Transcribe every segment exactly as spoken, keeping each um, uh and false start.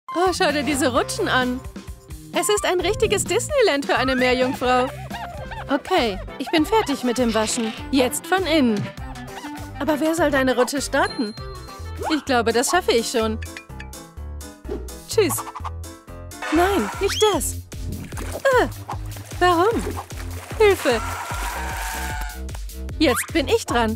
Oh, schau dir diese Rutschen an. Es ist ein richtiges Disneyland für eine Meerjungfrau. Okay, ich bin fertig mit dem Waschen. Jetzt von innen. Aber wer soll deine Rutsche starten? Ich glaube, das schaffe ich schon. Tschüss. Nein, nicht das. Ah, warum? Hilfe. Jetzt bin ich dran.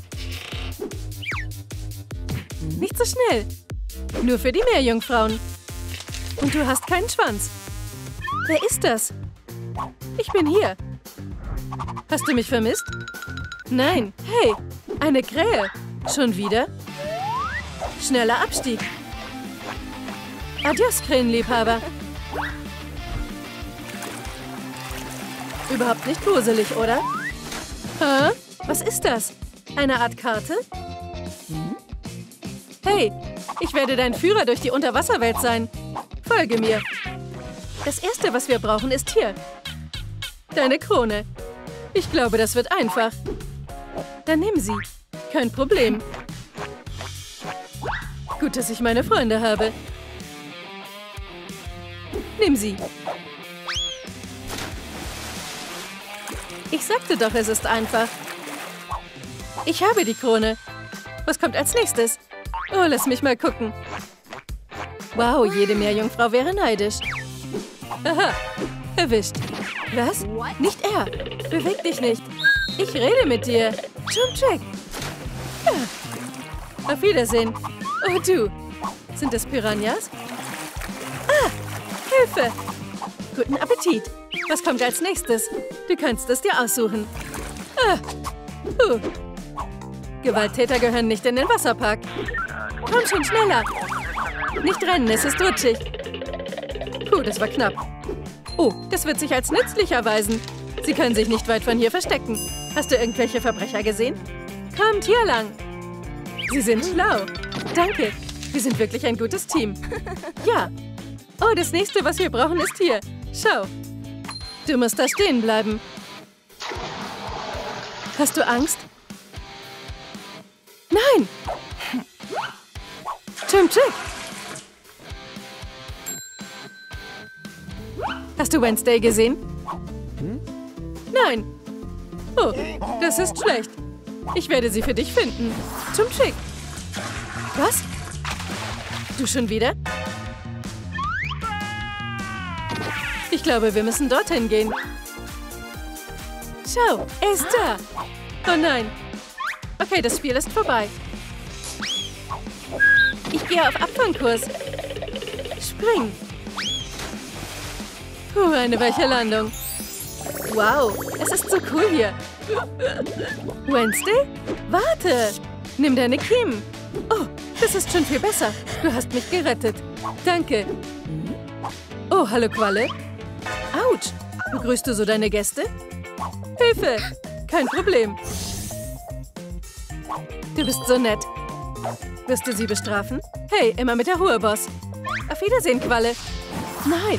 Nicht so schnell. Nur für die Meerjungfrauen. Und du hast keinen Schwanz. Wer ist das? Ich bin hier. Hast du mich vermisst? Nein. Hey, eine Krähe. Schon wieder? Schneller Abstieg. Adios, Krähenliebhaber. Überhaupt nicht gruselig, oder? Hä? Was ist das? Eine Art Karte? Hm? Hey, ich werde dein Führer durch die Unterwasserwelt sein. Folge mir. Das Erste, was wir brauchen, ist hier. Deine Krone. Ich glaube, das wird einfach. Dann nimm sie. Kein Problem. Gut, dass ich meine Freunde habe. Nimm sie. Ich sagte doch, es ist einfach. Ich habe die Krone. Was kommt als nächstes? Oh, lass mich mal gucken. Wow, jede Meerjungfrau wäre neidisch. Aha, erwischt. Was? Nicht er. Beweg dich nicht. Ich rede mit dir. Jump Jack. Ja. Auf Wiedersehen. Oh, du. Sind das Piranhas? Ah, Hilfe. Guten Appetit. Was kommt als nächstes? Du kannst es dir aussuchen. Ah. Puh. Gewalttäter gehören nicht in den Wasserpark. Komm schon schneller. Nicht rennen, es ist rutschig. Puh, das war knapp. Oh, das wird sich als nützlich erweisen. Sie können sich nicht weit von hier verstecken. Hast du irgendwelche Verbrecher gesehen? Kommt hier lang. Sie sind schlau. Danke. Wir sind wirklich ein gutes Team. Ja. Oh, das nächste, was wir brauchen, ist hier. Schau. Du musst da stehen bleiben. Hast du Angst? Nein! Jump Jack! Hast du Wednesday gesehen? Nein. Oh, das ist schlecht. Ich werde sie für dich finden. Jump Jack. Was? Du schon wieder? Ich glaube, wir müssen dorthin gehen. Schau, er ist da. Oh nein. Okay, das Spiel ist vorbei. Ich gehe auf Abfangkurs. Spring. Puh, eine weiche Landung. Wow, es ist so cool hier. Wednesday? Warte. Nimm deine Kiemen. Oh, das ist schon viel besser. Du hast mich gerettet. Danke. Oh, hallo Qualle. Autsch. Begrüßt du so deine Gäste? Hilfe. Kein Problem. Du bist so nett. Wirst du sie bestrafen? Hey, immer mit der Ruhe, Boss. Auf Wiedersehen, Qualle. Nein.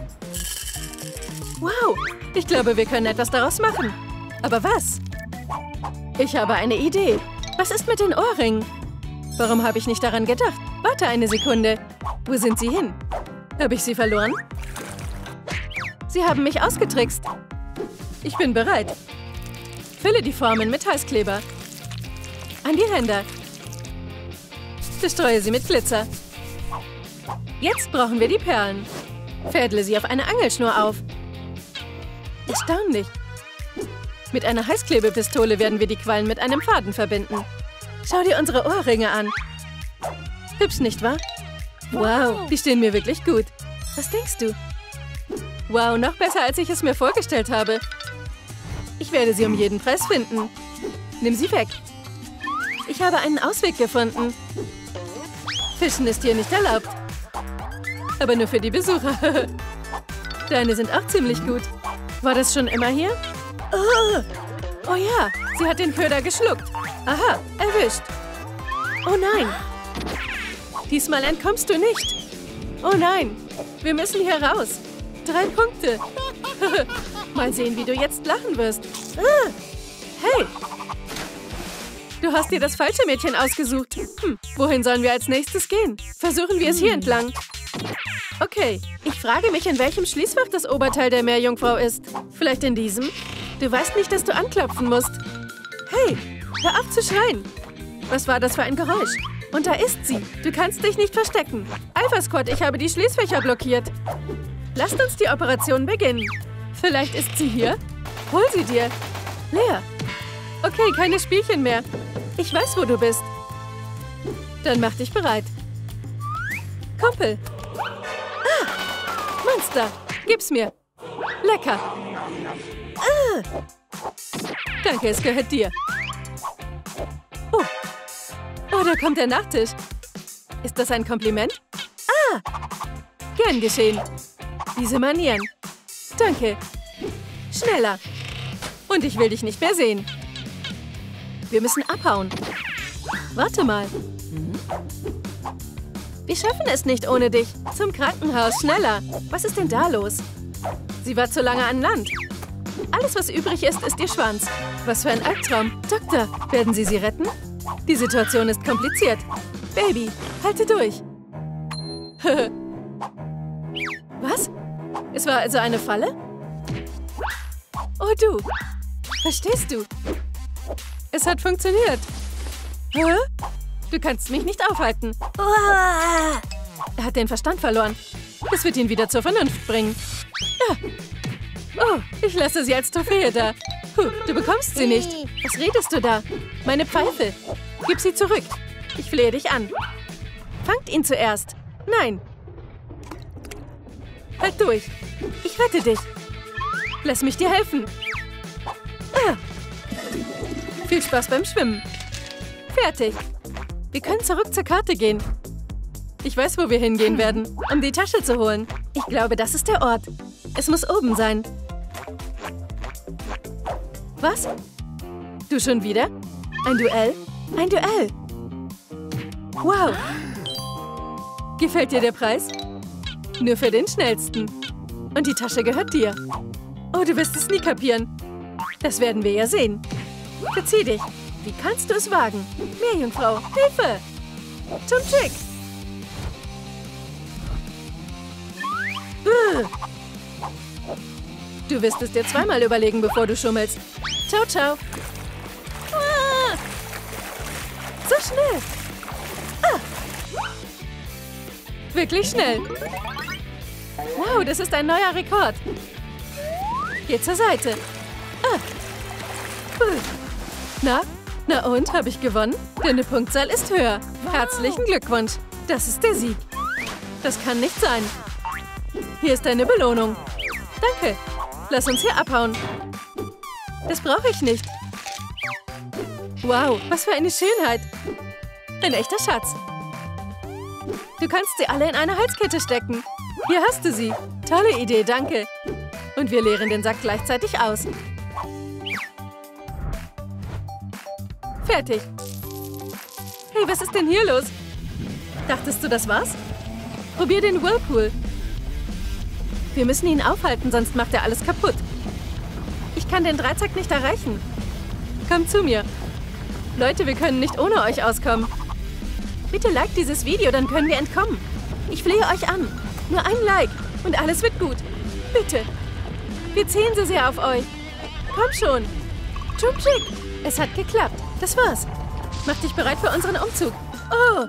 Wow, ich glaube, wir können etwas daraus machen. Aber was? Ich habe eine Idee. Was ist mit den Ohrringen? Warum habe ich nicht daran gedacht? Warte eine Sekunde. Wo sind sie hin? Habe ich sie verloren? Sie haben mich ausgetrickst. Ich bin bereit. Fülle die Formen mit Heißkleber. An die Ränder. Bestreue sie mit Glitzer. Jetzt brauchen wir die Perlen. Fädle sie auf eine Angelschnur auf. Erstaunlich. Mit einer Heißklebepistole werden wir die Quallen mit einem Faden verbinden. Schau dir unsere Ohrringe an. Hübsch, nicht wahr? Wow, die stehen mir wirklich gut. Was denkst du? Wow, noch besser, als ich es mir vorgestellt habe. Ich werde sie um jeden Preis finden. Nimm sie weg. Ich habe einen Ausweg gefunden. Fischen ist hier nicht erlaubt. Aber nur für die Besucher. Deine sind auch ziemlich gut. War das schon immer hier? Oh, oh ja, sie hat den Köder geschluckt. Aha, erwischt. Oh nein. Diesmal entkommst du nicht. Oh nein, wir müssen hier raus. Drei Punkte. Mal sehen, wie du jetzt lachen wirst. Ah, hey. Du hast dir das falsche Mädchen ausgesucht. Hm, wohin sollen wir als nächstes gehen? Versuchen wir es hier entlang. Okay, ich frage mich, in welchem Schließfach das Oberteil der Meerjungfrau ist. Vielleicht in diesem? Du weißt nicht, dass du anklopfen musst. Hey, hör auf zu schreien. Was war das für ein Geräusch? Und da ist sie. Du kannst dich nicht verstecken. Alpha Squad, ich habe die Schließfächer blockiert. Lasst uns die Operation beginnen. Vielleicht ist sie hier? Hol sie dir. Lea. Okay, keine Spielchen mehr. Ich weiß, wo du bist. Dann mach dich bereit. Kumpel. Ah, Monster. Gib's mir. Lecker. Ah. Danke, es gehört dir. Oh. Oh, da kommt der Nachtisch. Ist das ein Kompliment? Ah. Gern geschehen. Diese Manieren. Danke. Schneller. Und ich will dich nicht mehr sehen. Wir müssen abhauen. Warte mal. Wir schaffen es nicht ohne dich. Zum Krankenhaus, schneller. Was ist denn da los? Sie war zu lange an Land. Alles, was übrig ist, ist ihr Schwanz. Was für ein Albtraum. Doktor, werden Sie sie retten? Die Situation ist kompliziert. Baby, halte durch. Was? Es war also eine Falle? Oh du, verstehst du? Es hat funktioniert. Hä? Du kannst mich nicht aufhalten. Er hat den Verstand verloren. Das wird ihn wieder zur Vernunft bringen. Ah. Oh, ich lasse sie als Trophäe da. Puh, du bekommst sie nicht. Was redest du da? Meine Pfeife. Gib sie zurück. Ich flehe dich an. Fangt ihn zuerst. Nein. Halt durch. Ich rette dich. Lass mich dir helfen. Ah. Viel Spaß beim Schwimmen. Fertig. Wir können zurück zur Karte gehen. Ich weiß, wo wir hingehen werden, um die Tasche zu holen. Ich glaube, das ist der Ort. Es muss oben sein. Was? Du schon wieder? Ein Duell? Ein Duell. Wow. Gefällt dir der Preis? Nur für den Schnellsten. Und die Tasche gehört dir. Oh, du wirst es nie kapieren. Das werden wir ja sehen. Verzieh dich. Wie kannst du es wagen? Meerjungfrau, Hilfe! Zum Trick! Du wirst es dir zweimal überlegen, bevor du schummelst. Ciao, ciao. Ah! So schnell. Ah! Wirklich schnell. Wow, das ist ein neuer Rekord. Geh zur Seite. Ah! Cool. Na? Na und, habe ich gewonnen? Deine Punktzahl ist höher. Herzlichen Glückwunsch. Das ist der Sieg. Das kann nicht sein. Hier ist deine Belohnung. Danke. Lass uns hier abhauen. Das brauche ich nicht. Wow, was für eine Schönheit. Ein echter Schatz. Du kannst sie alle in eine Halskette stecken. Hier hast du sie. Tolle Idee, danke. Und wir leeren den Sack gleichzeitig aus. Fertig. Hey, was ist denn hier los? Dachtest du, das war's? Probier den Whirlpool. Wir müssen ihn aufhalten, sonst macht er alles kaputt. Ich kann den Dreizack nicht erreichen. Komm zu mir. Leute, wir können nicht ohne euch auskommen. Bitte liked dieses Video, dann können wir entkommen. Ich flehe euch an. Nur ein Like und alles wird gut. Bitte. Wir zählen so sehr auf euch. Komm schon. Chum-Chick. Es hat geklappt. Das war's. Mach dich bereit für unseren Umzug. Oh.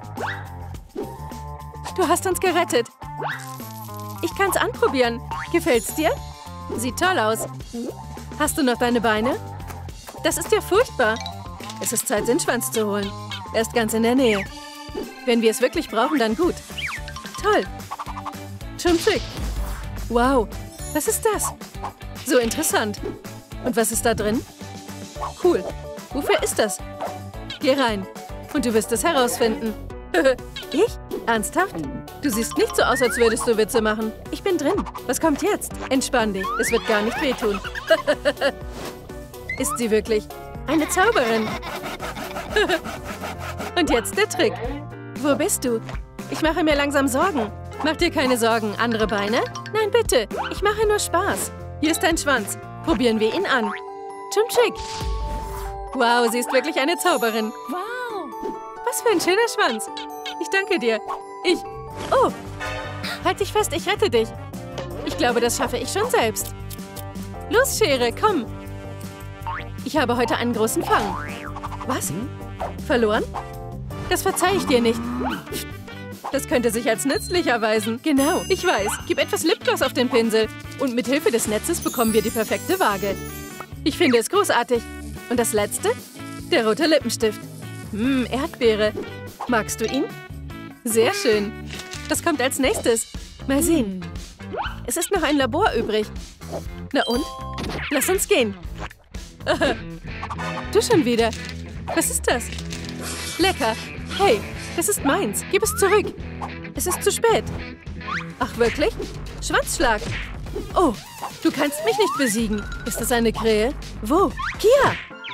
Du hast uns gerettet. Ich kann's anprobieren. Gefällt's dir? Sieht toll aus. Hast du noch deine Beine? Das ist ja furchtbar. Es ist Zeit, den Schwanz zu holen. Er ist ganz in der Nähe. Wenn wir es wirklich brauchen, dann gut. Toll. Schon schick. Wow. Was ist das? So interessant. Und was ist da drin? Cool. Wofür ist das? Geh rein. Und du wirst es herausfinden. Ich? Ernsthaft? Du siehst nicht so aus, als würdest du Witze machen. Ich bin drin. Was kommt jetzt? Entspann dich. Es wird gar nicht wehtun. Ist sie wirklich eine Zauberin? Und jetzt der Trick. Wo bist du? Ich mache mir langsam Sorgen. Mach dir keine Sorgen. Andere Beine? Nein, bitte. Ich mache nur Spaß. Hier ist dein Schwanz. Probieren wir ihn an. Chum-Chick. Wow, sie ist wirklich eine Zauberin. Wow. Was für ein schöner Schwanz. Ich danke dir. Ich... Oh. Halt dich fest, ich rette dich. Ich glaube, das schaffe ich schon selbst. Los, Schere, komm. Ich habe heute einen großen Fang. Was? Verloren? Das verzeihe ich dir nicht. Das könnte sich als nützlich erweisen. Genau, ich weiß. Gib etwas Lipgloss auf den Pinsel. Und mit Hilfe des Netzes bekommen wir die perfekte Waage. Ich finde es großartig. Und das Letzte? Der rote Lippenstift. Hm, Erdbeere. Magst du ihn? Sehr schön. Das kommt als nächstes. Mal sehen. Es ist noch ein Labor übrig. Na und? Lass uns gehen. Du schon wieder. Was ist das? Lecker. Hey, das ist meins. Gib es zurück. Es ist zu spät. Ach, wirklich? Schwanzschlag. Oh, du kannst mich nicht besiegen. Ist das eine Krähe? Wo? Kia!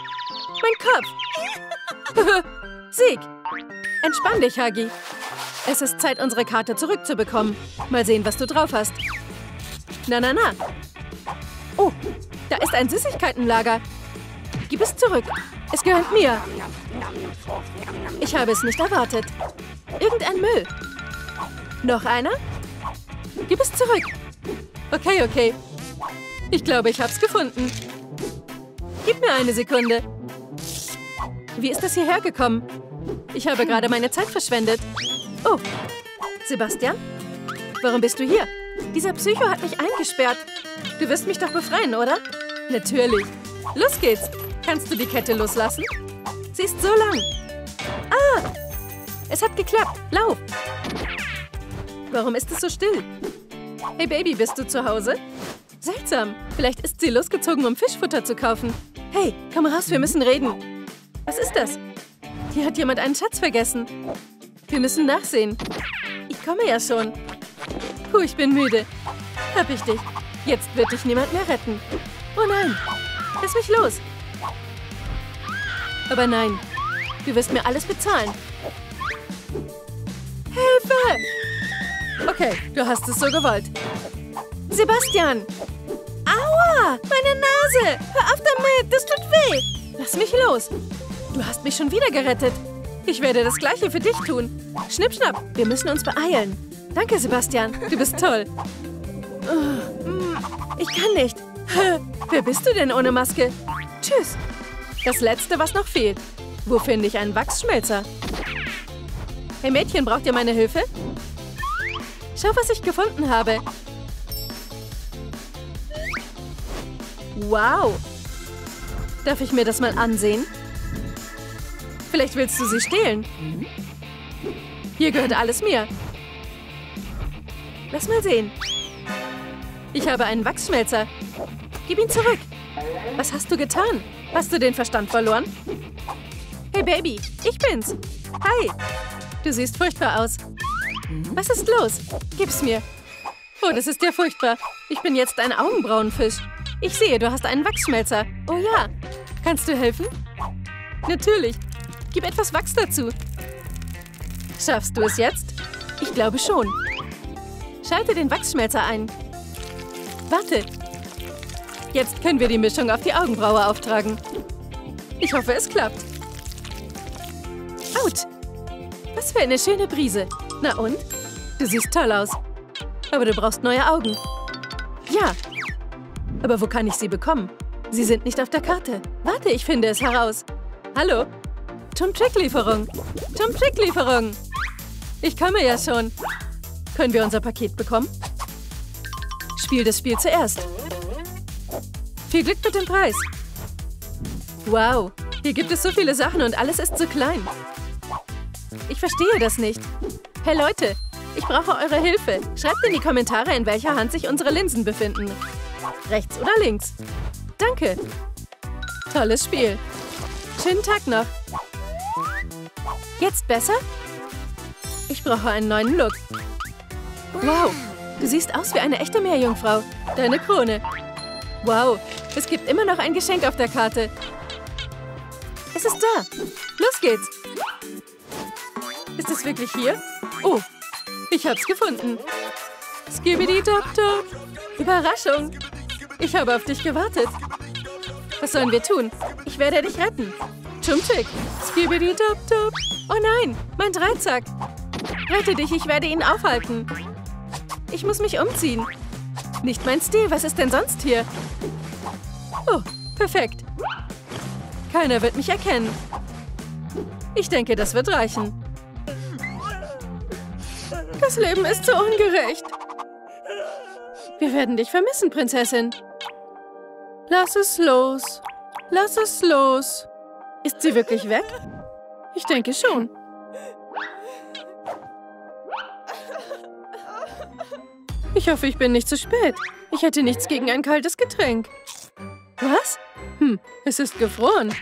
Mein Kopf. Sieg. Entspann dich, Huggy. Es ist Zeit, unsere Karte zurückzubekommen. Mal sehen, was du drauf hast. Na, na, na. Oh, da ist ein Süßigkeitenlager. Gib es zurück. Es gehört mir. Ich habe es nicht erwartet. Irgendein Müll. Noch einer? Gib es zurück. Okay, okay. Ich glaube, ich hab's gefunden. Gib mir eine Sekunde. Wie ist das hierher gekommen? Ich habe gerade meine Zeit verschwendet. Oh, Sebastian? Warum bist du hier? Dieser Psycho hat mich eingesperrt. Du wirst mich doch befreien, oder? Natürlich. Los geht's. Kannst du die Kette loslassen? Sie ist so lang. Ah! Es hat geklappt. Lauf! Warum ist es so still? Hey Baby, bist du zu Hause? Seltsam. Vielleicht ist sie losgezogen, um Fischfutter zu kaufen. Hey, komm raus, wir müssen reden. Was ist das? Hier hat jemand einen Schatz vergessen. Wir müssen nachsehen. Ich komme ja schon. Puh, ich bin müde. Hab ich dich. Jetzt wird dich niemand mehr retten. Oh nein. Lass mich los. Aber nein. Du wirst mir alles bezahlen. Hilfe! Okay, du hast es so gewollt. Sebastian! Aua! Meine Nase! Hör auf damit! Das tut weh! Lass mich los! Du hast mich schon wieder gerettet. Ich werde das Gleiche für dich tun. Schnipp, schnapp. Wir müssen uns beeilen. Danke, Sebastian. Du bist toll. Ich kann nicht. Wer bist du denn ohne Maske? Tschüss. Das Letzte, was noch fehlt. Wo finde ich einen Wachsschmelzer? Hey Mädchen, braucht ihr meine Hilfe? Schau, was ich gefunden habe. Wow. Darf ich mir das mal ansehen? Vielleicht willst du sie stehlen. Hier gehört alles mir. Lass mal sehen. Ich habe einen Wachsschmelzer. Gib ihn zurück. Was hast du getan? Hast du den Verstand verloren? Hey Baby, ich bin's. Hi. Du siehst furchtbar aus. Was ist los? Gib's mir. Oh, das ist ja furchtbar. Ich bin jetzt ein Augenbrauenfisch. Ich sehe, du hast einen Wachsschmelzer. Oh ja. Kannst du helfen? Natürlich. Gib etwas Wachs dazu. Schaffst du es jetzt? Ich glaube schon. Schalte den Wachsschmelzer ein. Warte. Jetzt können wir die Mischung auf die Augenbraue auftragen. Ich hoffe, es klappt. Autsch. Was für eine schöne Brise. Na und? Du siehst toll aus. Aber du brauchst neue Augen. Ja. Aber wo kann ich sie bekommen? Sie sind nicht auf der Karte. Warte, ich finde es heraus. Hallo? Tom-Trick-Lieferung. Tom-Trick-Lieferung. Ich komme ja schon. Können wir unser Paket bekommen? Spiel das Spiel zuerst. Viel Glück mit dem Preis. Wow, hier gibt es so viele Sachen und alles ist so klein. Ich verstehe das nicht. Hey Leute, ich brauche eure Hilfe. Schreibt in die Kommentare, in welcher Hand sich unsere Linsen befinden. Rechts oder links. Danke. Tolles Spiel. Schönen Tag noch. Jetzt besser? Ich brauche einen neuen Look. Wow, du siehst aus wie eine echte Meerjungfrau. Deine Krone. Wow, es gibt immer noch ein Geschenk auf der Karte. Es ist da. Los geht's. Ist es wirklich hier? Oh, ich hab's gefunden. Skibidi-Dop-Dop. Überraschung. Ich habe auf dich gewartet. Was sollen wir tun? Ich werde dich retten. Chum-Chick. Skibidi-Dop-Dop. Oh nein, mein Dreizack. Rette dich, ich werde ihn aufhalten. Ich muss mich umziehen. Nicht mein Stil. Was ist denn sonst hier? Oh, perfekt. Keiner wird mich erkennen. Ich denke, das wird reichen. Das Leben ist so ungerecht. Wir werden dich vermissen, Prinzessin. Lass es los. Lass es los. Ist sie wirklich weg? Ich denke schon. Ich hoffe, ich bin nicht zu spät. Ich hätte nichts gegen ein kaltes Getränk. Was? Hm, es ist gefroren.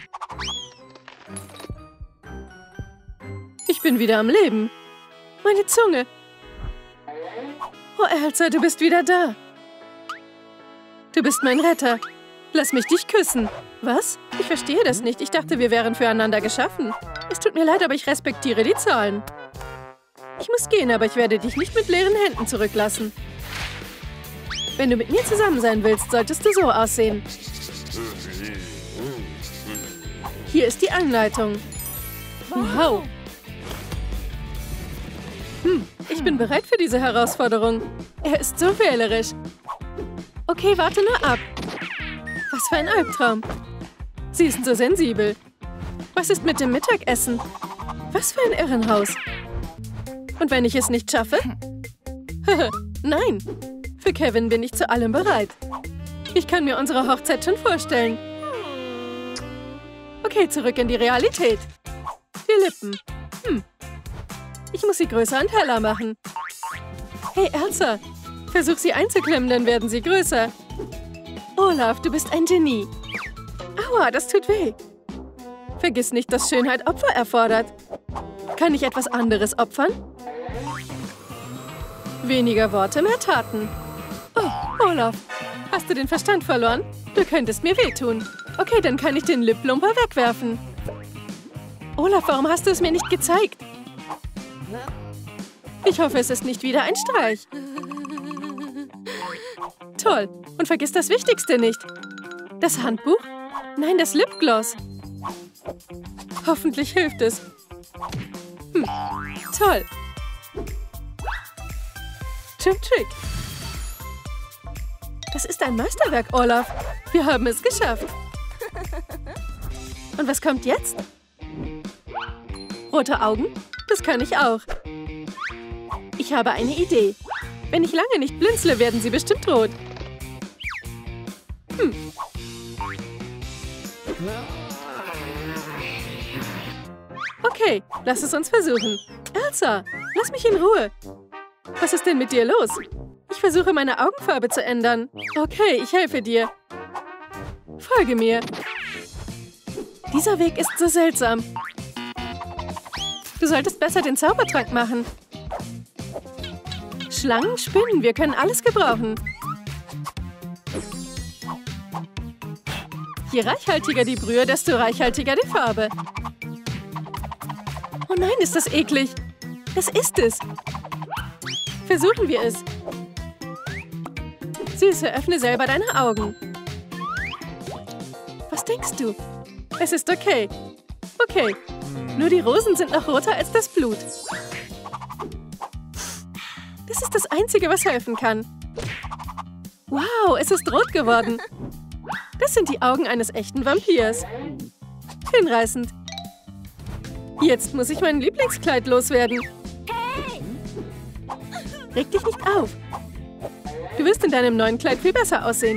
Ich bin wieder am Leben. Meine Zunge. Oh, Elsa, du bist wieder da. Du bist mein Retter. Lass mich dich küssen. Was? Ich verstehe das nicht. Ich dachte, wir wären füreinander geschaffen. Es tut mir leid, aber ich respektiere die Zahlen. Ich muss gehen, aber ich werde dich nicht mit leeren Händen zurücklassen. Wenn du mit mir zusammen sein willst, solltest du so aussehen. Hier ist die Anleitung. Wow. Hm, ich bin bereit für diese Herausforderung. Er ist so wählerisch. Okay, warte nur ab. Was für ein Albtraum. Sie ist so sensibel. Was ist mit dem Mittagessen? Was für ein Irrenhaus. Und wenn ich es nicht schaffe? Nein. Für Kevin bin ich zu allem bereit. Ich kann mir unsere Hochzeit schon vorstellen. Okay, zurück in die Realität. Die Lippen. Hm. Ich muss sie größer und heller machen. Hey, Elsa. Versuch sie einzuklemmen, dann werden sie größer. Olaf, du bist ein Genie. Aua, das tut weh. Vergiss nicht, dass Schönheit Opfer erfordert. Kann ich etwas anderes opfern? Weniger Worte, mehr Taten. Oh, Olaf, hast du den Verstand verloren? Du könntest mir wehtun. Okay, dann kann ich den Lipplumper wegwerfen. Olaf, warum hast du es mir nicht gezeigt? Ich hoffe, es ist nicht wieder ein Streich. Toll. Und vergiss das Wichtigste nicht. Das Handbuch? Nein, das Lipgloss. Hoffentlich hilft es. Hm. Toll. Chim Trick. Das ist ein Meisterwerk, Olaf. Wir haben es geschafft. Und was kommt jetzt? Rote Augen? Das kann ich auch. Ich habe eine Idee. Wenn ich lange nicht blinzle, werden sie bestimmt rot. Hm. Okay, lass es uns versuchen. Elsa, lass mich in Ruhe. Was ist denn mit dir los? Ich versuche, meine Augenfarbe zu ändern. Okay, ich helfe dir. Folge mir. Dieser Weg ist so seltsam. Du solltest besser den Zaubertrank machen. Schlangen, Spinnen, wir können alles gebrauchen. Je reichhaltiger die Brühe, desto reichhaltiger die Farbe. Oh nein, ist das eklig. Das ist es. Versuchen wir es. Süße, öffne selber deine Augen. Was denkst du? Es ist okay. Okay. Nur die Rosen sind noch roter als das Blut. Das ist das Einzige, was helfen kann. Wow, es ist rot geworden. Das sind die Augen eines echten Vampirs. Hinreißend. Jetzt muss ich mein Lieblingskleid loswerden. Reg dich nicht auf. Du wirst in deinem neuen Kleid viel besser aussehen.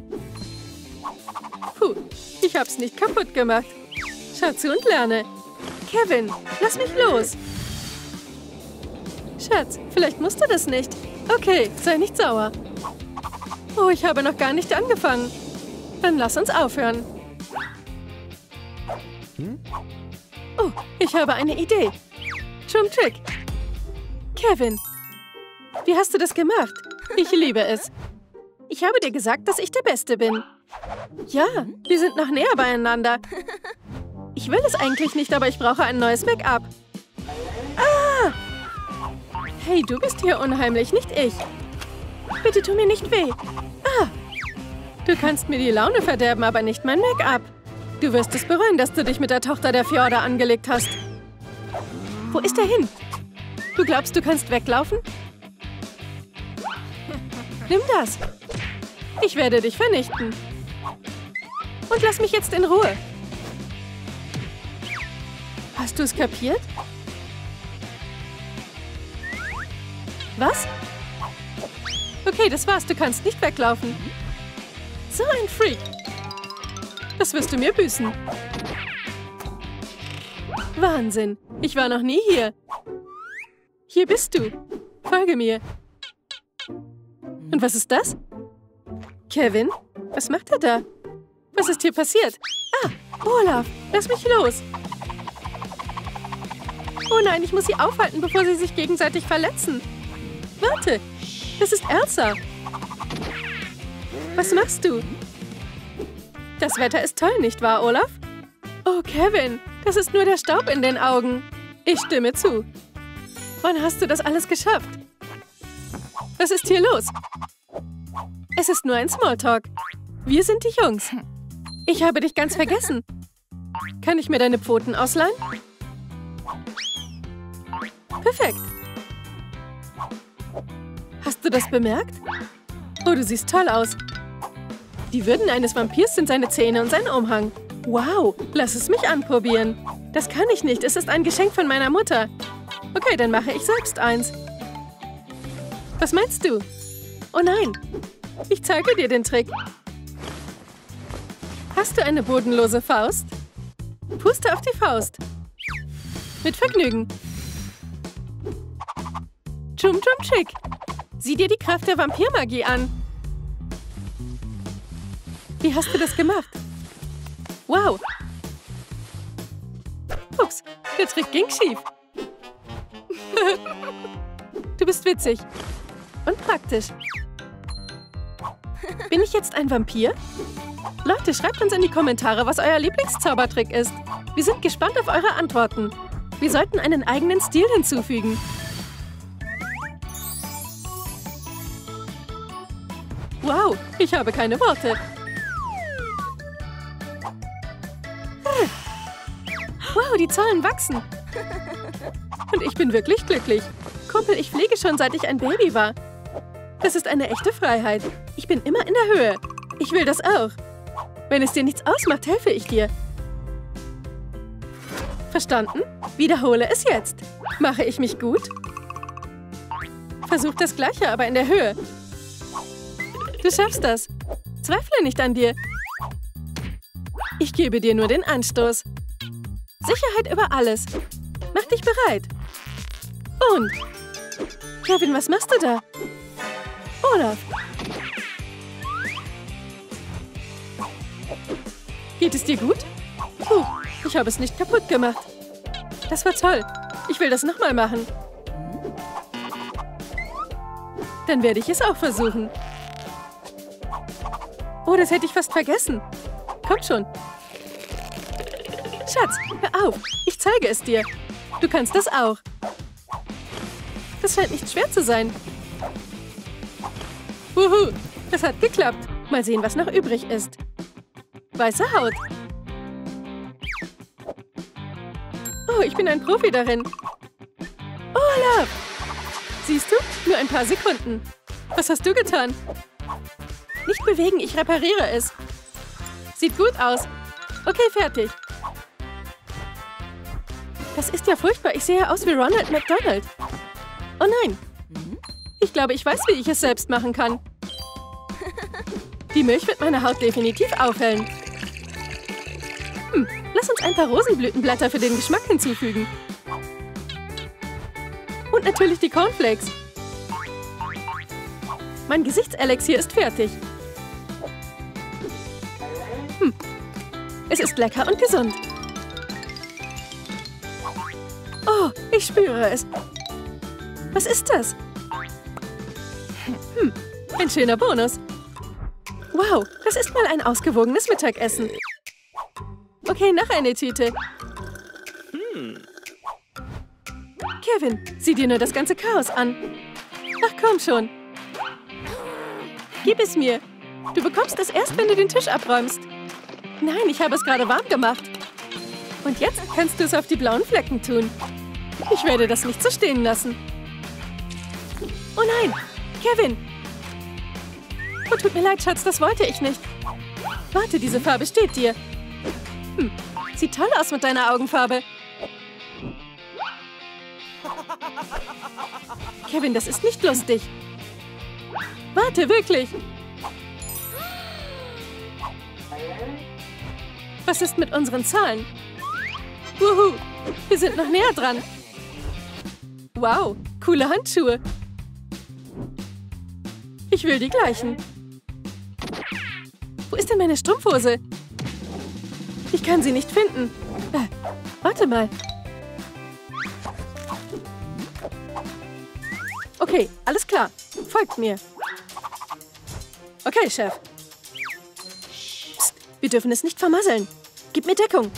Puh, ich hab's nicht kaputt gemacht. Schau zu und lerne. Kevin, lass mich los. Schatz, vielleicht musst du das nicht. Okay, sei nicht sauer. Oh, ich habe noch gar nicht angefangen. Dann lass uns aufhören. Oh, ich habe eine Idee. Chum Trick. Kevin, wie hast du das gemacht? Ich liebe es. Ich habe dir gesagt, dass ich der Beste bin. Ja, wir sind noch näher beieinander. Ich will es eigentlich nicht, aber ich brauche ein neues Make-up. Ah! Hey, du bist hier unheimlich, nicht ich. Bitte tu mir nicht weh. Ah! Du kannst mir die Laune verderben, aber nicht mein Make-up. Du wirst es bereuen, dass du dich mit der Tochter der Fjorde angelegt hast. Wo ist er hin? Du glaubst, du kannst weglaufen? Nimm das. Ich werde dich vernichten. Und lass mich jetzt in Ruhe. Hast du es kapiert? Was? Okay, das war's. Du kannst nicht weglaufen. So ein Freak. Das wirst du mir büßen. Wahnsinn. Ich war noch nie hier. Hier bist du. Folge mir. Und was ist das? Kevin? Was macht er da? Was ist hier passiert? Ah, Olaf, lass mich los. Oh nein, ich muss sie aufhalten, bevor sie sich gegenseitig verletzen. Warte, das ist Elsa. Was machst du? Das Wetter ist toll, nicht wahr, Olaf? Oh, Kevin, das ist nur der Staub in den Augen. Ich stimme zu. Wann hast du das alles geschafft? Was ist hier los? Es ist nur ein Smalltalk. Wir sind die Jungs. Ich habe dich ganz vergessen. Kann ich mir deine Pfoten ausleihen? Perfekt. Hast du das bemerkt? Oh, du siehst toll aus. Die Würden eines Vampirs sind seine Zähne und sein Umhang. Wow, lass es mich anprobieren. Das kann ich nicht, es ist ein Geschenk von meiner Mutter. Okay, dann mache ich selbst eins. Was meinst du? Oh nein, ich zeige dir den Trick. Hast du eine bodenlose Faust? Puste auf die Faust. Mit Vergnügen. Chum Chum Chick. Sieh dir die Kraft der Vampirmagie an. Wie hast du das gemacht? Wow. Ups, der Trick ging schief. Du bist witzig. Und praktisch. Bin ich jetzt ein Vampir? Leute, schreibt uns in die Kommentare, was euer Lieblingszaubertrick ist. Wir sind gespannt auf eure Antworten. Wir sollten einen eigenen Stil hinzufügen. Wow, ich habe keine Worte. Wow, die Zahlen wachsen. Und ich bin wirklich glücklich. Kumpel, ich fliege schon, seit ich ein Baby war. Das ist eine echte Freiheit. Ich bin immer in der Höhe. Ich will das auch. Wenn es dir nichts ausmacht, helfe ich dir. Verstanden? Wiederhole es jetzt. Mache ich mich gut? Versuch das Gleiche, aber in der Höhe. Du schaffst das. Zweifle nicht an dir. Ich gebe dir nur den Anstoß. Sicherheit über alles. Mach dich bereit. Und? Kevin, was machst du da? Olaf. Geht es dir gut? Puh, ich habe es nicht kaputt gemacht. Das war toll. Ich will das nochmal machen. Dann werde ich es auch versuchen. Oh, das hätte ich fast vergessen. Komm schon. Schatz, hör auf. Ich zeige es dir. Du kannst das auch. Das scheint nicht schwer zu sein. Wuhu, das hat geklappt. Mal sehen, was noch übrig ist. Weiße Haut. Oh, ich bin ein Profi darin. Olaf! Siehst du? Nur ein paar Sekunden. Was hast du getan? Nicht bewegen, ich repariere es. Sieht gut aus. Okay, fertig. Das ist ja furchtbar. Ich sehe aus wie Ronald McDonald. Oh nein. Ich glaube, ich weiß, wie ich es selbst machen kann. Die Milch wird meine Haut definitiv aufhellen. Hm, lass uns ein paar Rosenblütenblätter für den Geschmack hinzufügen. Und natürlich die Cornflakes. Mein Gesichtselixier ist fertig. Hm, es ist lecker und gesund. Oh, ich spüre es. Was ist das? Hm, ein schöner Bonus. Wow, das ist mal ein ausgewogenes Mittagessen. Okay, noch eine Tüte. Hm. Kevin, sieh dir nur das ganze Chaos an. Ach, komm schon. Gib es mir. Du bekommst es erst, wenn du den Tisch abräumst. Nein, ich habe es gerade warm gemacht. Und jetzt kannst du es auf die blauen Flecken tun. Ich werde das nicht so stehen lassen. Oh nein, Kevin. Oh, tut mir leid, Schatz, das wollte ich nicht. Warte, diese Farbe steht dir. Hm, sieht toll aus mit deiner Augenfarbe. Kevin, das ist nicht lustig. Warte, wirklich. Was ist mit unseren Zahlen? Wuhu, wir sind noch näher dran. Wow, coole Handschuhe. Ich will die gleichen. Wo ist denn meine Strumpfhose? Ich kann sie nicht finden. Äh, warte mal. Okay, alles klar. Folgt mir. Okay, Chef. Psst, wir dürfen es nicht vermasseln. Gib mir Deckung.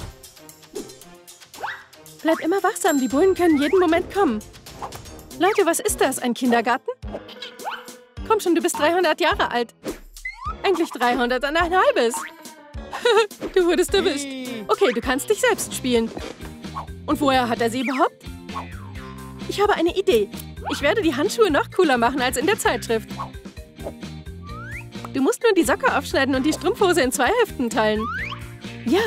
Bleib immer wachsam, die Bullen können jeden Moment kommen. Leute, was ist das? Ein Kindergarten? Komm schon, du bist dreihundert Jahre alt. Eigentlich dreihundert und ein halbes. Du wurdest erwischt. Okay, du kannst dich selbst spielen. Und woher hat er sie überhaupt? Ich habe eine Idee. Ich werde die Handschuhe noch cooler machen als in der Zeitschrift. Du musst nur die Socke aufschneiden und die Strumpfhose in zwei Hälften teilen. Ja.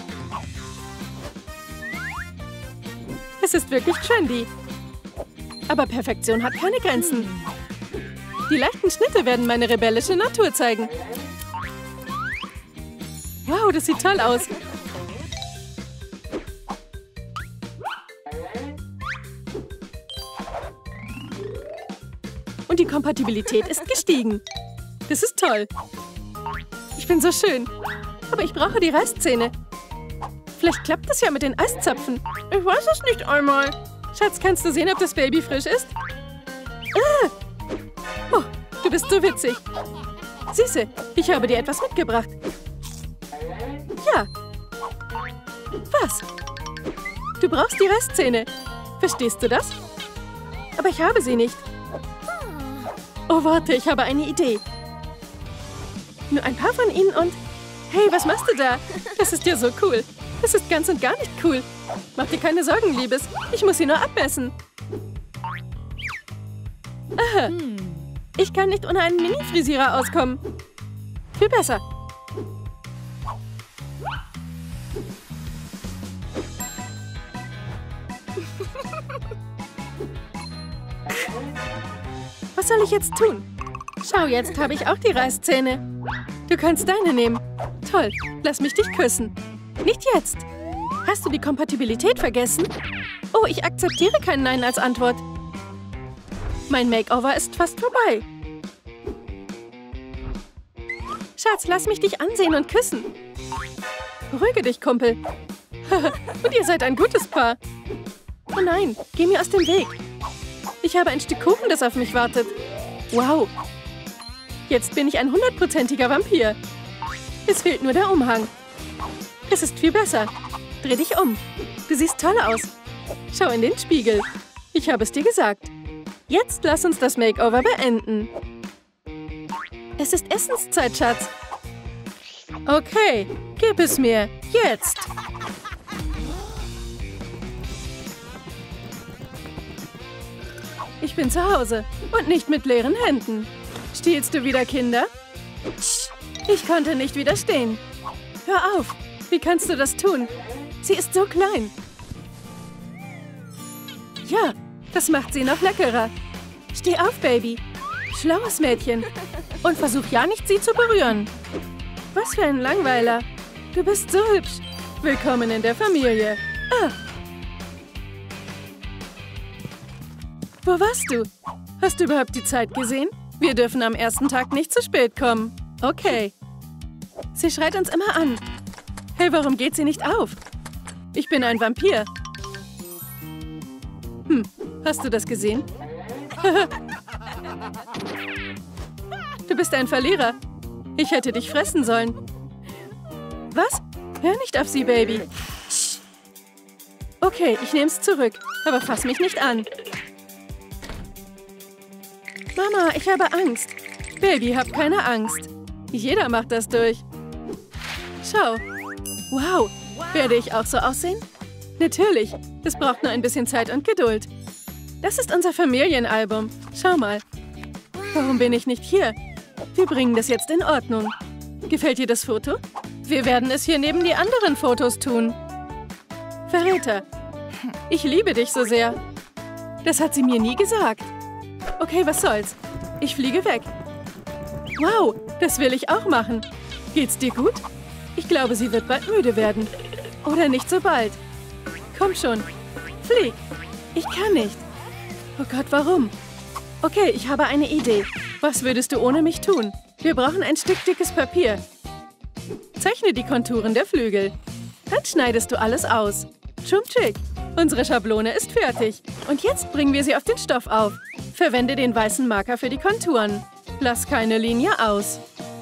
Es ist wirklich trendy. Aber Perfektion hat keine Grenzen. Die leichten Schnitte werden meine rebellische Natur zeigen. Wow, das sieht toll aus. Und die Kompatibilität ist gestiegen. Das ist toll. Ich bin so schön. Aber ich brauche die Reißzähne. Vielleicht klappt das ja mit den Eiszapfen. Ich weiß es nicht einmal. Schatz, kannst du sehen, ob das Baby frisch ist? Ah! Oh, du bist so witzig. Süße, ich habe dir etwas mitgebracht. Ja. Was? Du brauchst die Reißzähne. Verstehst du das? Aber ich habe sie nicht. Oh, warte, ich habe eine Idee. Nur ein paar von ihnen und... Hey, was machst du da? Das ist ja so cool. Das ist ganz und gar nicht cool. Mach dir keine Sorgen, Liebes. Ich muss sie nur abmessen. Aha. Ich kann nicht ohne einen Mini-Frisierer auskommen. Viel besser. Was soll ich jetzt tun? Schau, jetzt habe ich auch die Reißzähne. Du kannst deine nehmen. Toll, lass mich dich küssen. Nicht jetzt. Hast du die Kompatibilität vergessen? Oh, ich akzeptiere kein Nein als Antwort. Mein Makeover ist fast vorbei. Schatz, lass mich dich ansehen und küssen. Beruhige dich, Kumpel. Und ihr seid ein gutes Paar. Oh nein, geh mir aus dem Weg. Ich habe ein Stück Kuchen, das auf mich wartet. Wow. Jetzt bin ich ein hundertprozentiger Vampir. Es fehlt nur der Umhang. Es ist viel besser. Dreh dich um. Du siehst toll aus. Schau in den Spiegel. Ich habe es dir gesagt. Jetzt lass uns das Makeover beenden. Es ist Essenszeit, Schatz. Okay, gib es mir. Jetzt. Ich bin zu Hause und nicht mit leeren Händen. Stiehlst du wieder Kinder? Ich konnte nicht widerstehen. Hör auf. Wie kannst du das tun? Sie ist so klein. Ja, das macht sie noch leckerer. Steh auf, Baby. Schlaues Mädchen. Und versuch ja nicht, sie zu berühren. Was für ein Langweiler. Du bist so hübsch. Willkommen in der Familie. Ah. Wo warst du? Hast du überhaupt die Zeit gesehen? Wir dürfen am ersten Tag nicht zu spät kommen. Okay. Sie schreit uns immer an. Hey, warum geht sie nicht auf? Ich bin ein Vampir. Hm, hast du das gesehen? Du bist ein Verlierer. Ich hätte dich fressen sollen. Was? Hör nicht auf sie, Baby. Okay, ich nehme es zurück. Aber fass mich nicht an. Mama, ich habe Angst. Baby, hab keine Angst. Jeder macht das durch. Schau. Wow, werde ich auch so aussehen? Natürlich, es braucht nur ein bisschen Zeit und Geduld. Das ist unser Familienalbum. Schau mal. Warum bin ich nicht hier? Wir bringen das jetzt in Ordnung. Gefällt dir das Foto? Wir werden es hier neben die anderen Fotos tun. Verräter, ich liebe dich so sehr. Das hat sie mir nie gesagt. Okay, was soll's? Ich fliege weg. Wow, das will ich auch machen. Geht's dir gut? Ich glaube, sie wird bald müde werden. Oder nicht so bald. Komm schon. Flieg. Ich kann nicht. Oh Gott, warum? Okay, ich habe eine Idee. Was würdest du ohne mich tun? Wir brauchen ein Stück dickes Papier. Zeichne die Konturen der Flügel. Dann schneidest du alles aus. Chum-Chick. Unsere Schablone ist fertig. Und jetzt bringen wir sie auf den Stoff auf. Verwende den weißen Marker für die Konturen. Lass keine Linie aus.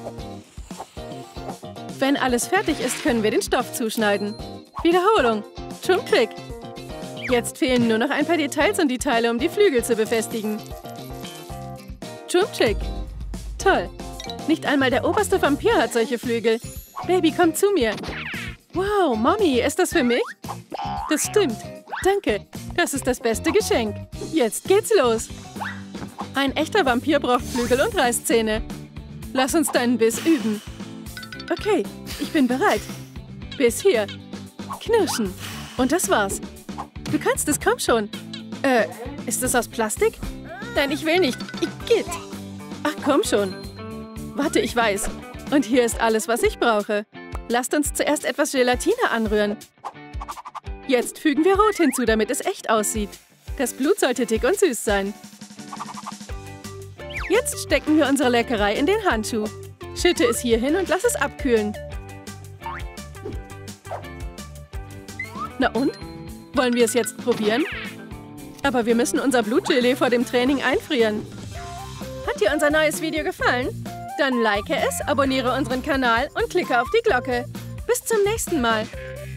Wenn alles fertig ist, können wir den Stoff zuschneiden. Wiederholung. Chum-Chick. Jetzt fehlen nur noch ein paar Details und die Teile, um die Flügel zu befestigen. Chum-Chick. Toll. Nicht einmal der oberste Vampir hat solche Flügel. Baby, komm zu mir. Wow, Mami, ist das für mich? Das stimmt. Danke. Das ist das beste Geschenk. Jetzt geht's los. Ein echter Vampir braucht Flügel und Reißzähne. Lass uns deinen Biss üben. Okay, ich bin bereit. Bis hier. Knirschen. Und das war's. Du kannst es, komm schon. Äh, ist das aus Plastik? Nein, ich will nicht. Igitt. Ach, komm schon. Warte, ich weiß. Und hier ist alles, was ich brauche. Lasst uns zuerst etwas Gelatine anrühren. Jetzt fügen wir Rot hinzu, damit es echt aussieht. Das Blut sollte dick und süß sein. Jetzt stecken wir unsere Leckerei in den Handschuh. Schütte es hier hin und lass es abkühlen. Na und? Wollen wir es jetzt probieren? Aber wir müssen unser Blutgelee vor dem Training einfrieren. Hat dir unser neues Video gefallen? Dann like es, abonniere unseren Kanal und klicke auf die Glocke. Bis zum nächsten Mal.